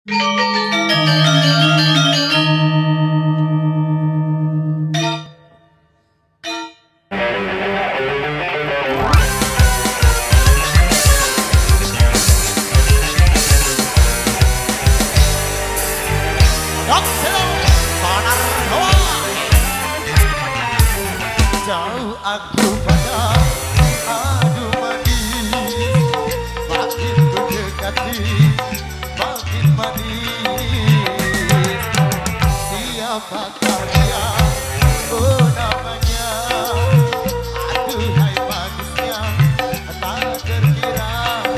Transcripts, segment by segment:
Jauh aku pada adu manis, makin ku dekati makin manis. Siapakah dia? Oh namanya, aduhai manisnya tak terkira.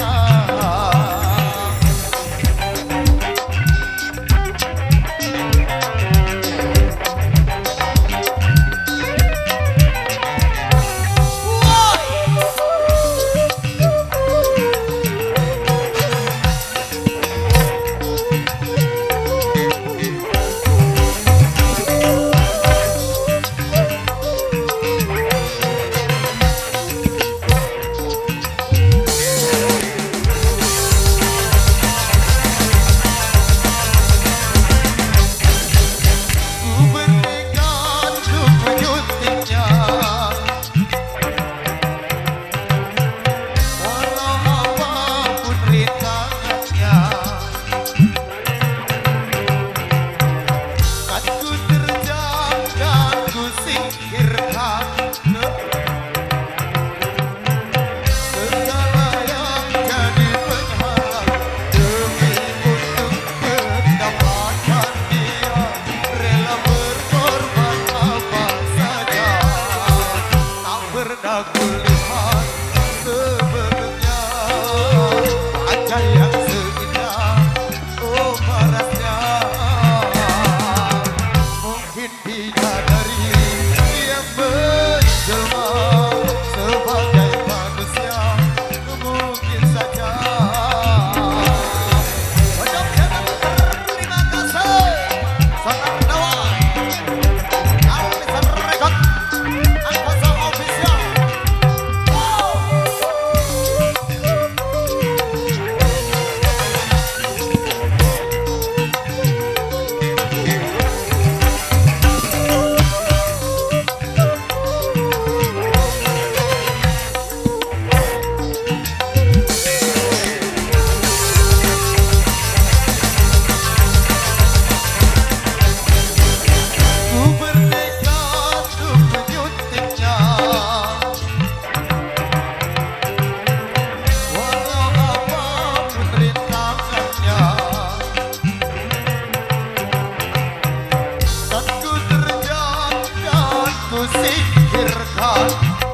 Aku lihat sebelumnya wajah yang seindah, oh parasnya. Mungkin bidadari yang menjelma sebagai manusia, mungkin saja. Terima kasih. Sangat nawar. Alisan Record. Angkasa Official. Singkirkan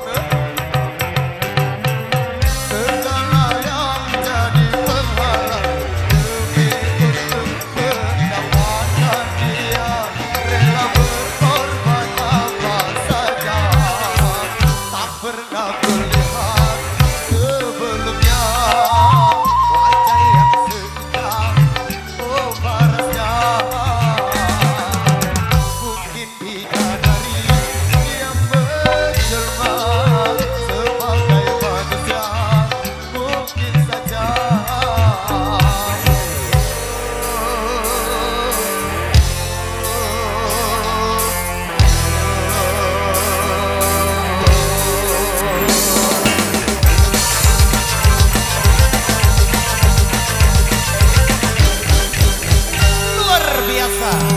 segala yang jadi penghalang demi untuk mendapatkan dia, rela berkorban apa saja. Tak pernah kulihat sebelumnya wajah yang seindah, oh parasnya. Mungkin bidadari yang menjelma sebagai manusia, mungkin saja. Luar biasa.